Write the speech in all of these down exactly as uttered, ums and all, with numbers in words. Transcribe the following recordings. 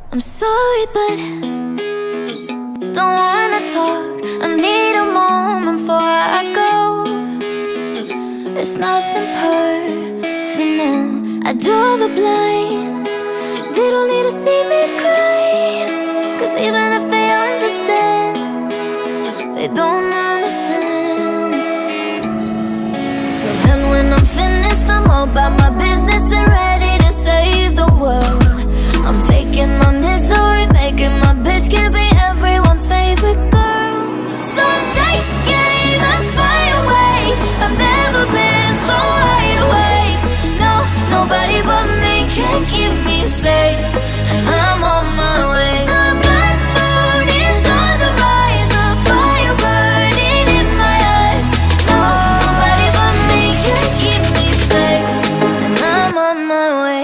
I'm sorry, but don't wanna talk. I need a moment before I go. It's nothing personal. I draw the blinds. They don't need to see me cry, 'cause even if they understand, they don't understand. So then when I'm finished, I'm all about my business and ready to save the world. I'm faking my misery, making my bitch can be everyone's favorite girl. So take aim and fire away. I've never been so wide awake. No, nobody but me can keep me safe, and I'm on my way. The bad mood is on the rise, a fire burning in my eyes. No, nobody but me can keep me safe, and I'm on my way.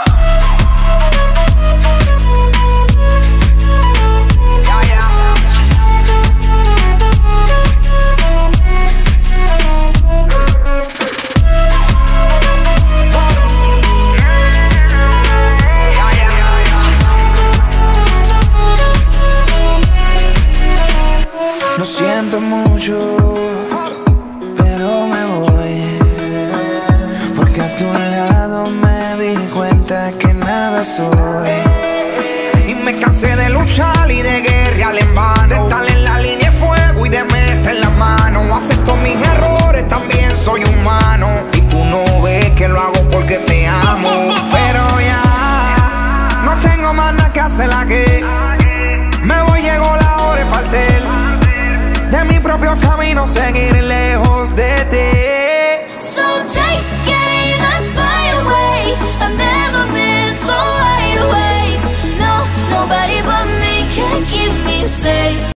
Lo siento mucho, pero me voy, porque a tu lado me di cuenta que nada soy. Y me cansé de luchar y de guerrear en vano, de estar en la línea de fuego y de meter la mano. Acepto mis errores, también soy humano, y tú no ves que lo hago porque te